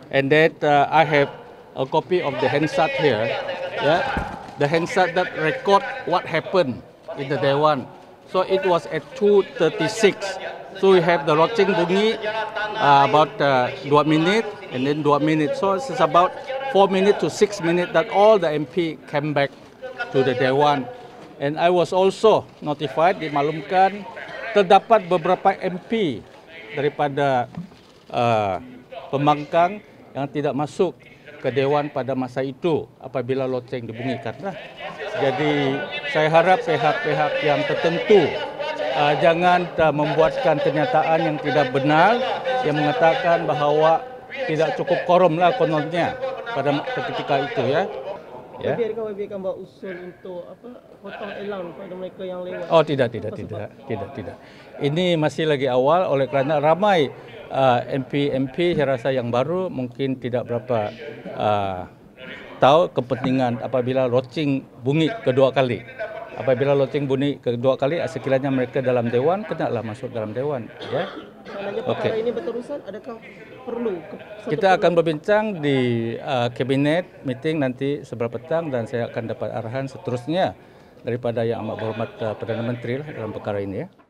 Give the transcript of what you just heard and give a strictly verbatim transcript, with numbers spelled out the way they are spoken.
and that uh, I have a copy of the Hansard here. Yeah, the Hansard that record what happened in the Dewan. So it was at two thirty-six. So we have the loceng bunyi uh, about uh, two minutes and then two minutes. So it's about four minutes to six minutes that all the M P came back to the Dewan. And I was also notified, dimaklumkan, terdapat beberapa M P daripada uh, pembangkang yang tidak masuk ke Dewan pada masa itu apabila loceng dibunyikan. Jadi saya harap pihak-pihak yang tertentu uh, jangan uh, membuatkan kenyataan yang tidak benar yang mengatakan bahawa tidak cukup quorum lah kononnya pada ketika itu ya. Ya. Biarkan biarkan buat usul untuk apa potong allowance pada mereka yang lewat. Oh tidak tidak apa tidak sebab? tidak tidak. Ini masih lagi awal oleh kerana ramai uh, M P M P saya rasa yang baru mungkin tidak berapa uh, tahu kepentingan apabila loceng bunyi kedua kali. Apabila loceng bunyi kedua kali sekiranya mereka dalam Dewan kenalah masuk dalam Dewan ya. Seandainya perkara okay. ini berterusan, adakah perlu kita akan berbincang di uh, kabinet meeting nanti sebelah petang dan saya akan dapat arahan seterusnya daripada yang amat berhormat uh, Perdana Menteri lah dalam perkara ini ya.